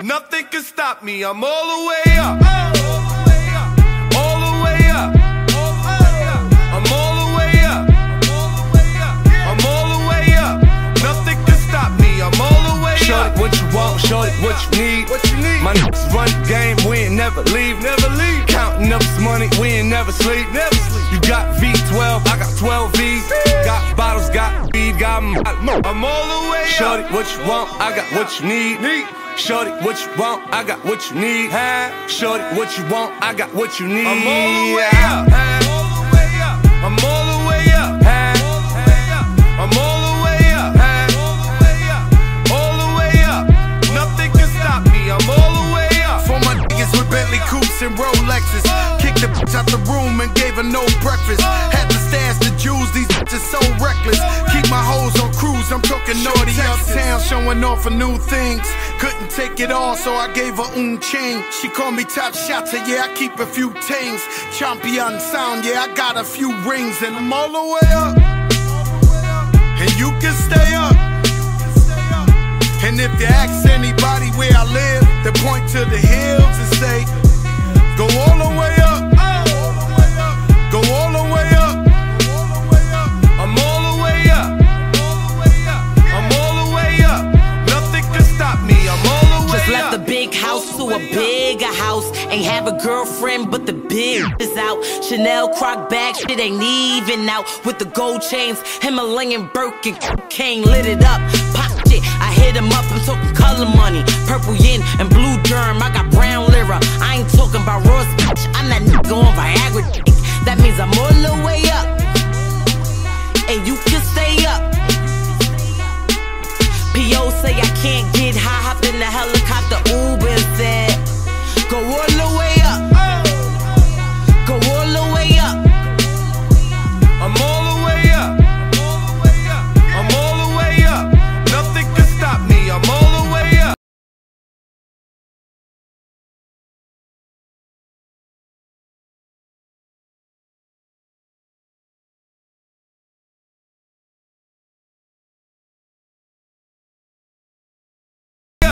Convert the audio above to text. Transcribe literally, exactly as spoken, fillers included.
Nothing can stop me, I'm all the way up. All the way up. I'm all the way up. I'm all the way up. Nothing can stop me, I'm all the way up. Shorty, what you want, shorty, what you need. What you need? My niggas run the game, we ain't never leave. Never leave. Counting up this money, we ain't never sleep. Never sleep. You got V twelve, I got twelve V's. Got bottles, got weed, got m I'm all the way up. Shorty, what you want, I got what you need. need. Shorty, what you want, I got what you need. Huh? Shorty, what you want, I got what you need. I'm all the way up. I'm all the way up. I'm all the way up. All the way up. Nothing can stop me, I'm all the way up. For my niggas with Bentley coupes and Rolexes, kicked the bitch out the room and gave her no breakfast. Had to stash the jewels, these bitches so reckless. Keep my hoes on cruise, I'm talking naughty uptown, showing off for new things. Couldn't take it all, so I gave her un chain. She called me top shotter, yeah, I keep a few tings. Champion sound, yeah, I got a few rings. And I'm all the way up, and you can stay up. And if you ask anybody where I live, they point to the hills and say, go all the way up, go all the way up. I'm all the way up, I'm all the way up. Nothing can stop me, I'm all the way up. Just left the big house to a bigger house. Ain't have a girlfriend, but the big is out. Chanel croc bag, shit ain't even out. With the gold chains, Himalayan Birkin, cocaine lit it up. Pop shit, I hit him up, I'm talking color money. Purple yin and blue germ, I got brown lira. I ain't talking about Ross, bitch, I'm that nigga on Viagra. That means I'm all the way up, and you can stay up. P O say I can't get high, hop in the helicopter, ooh.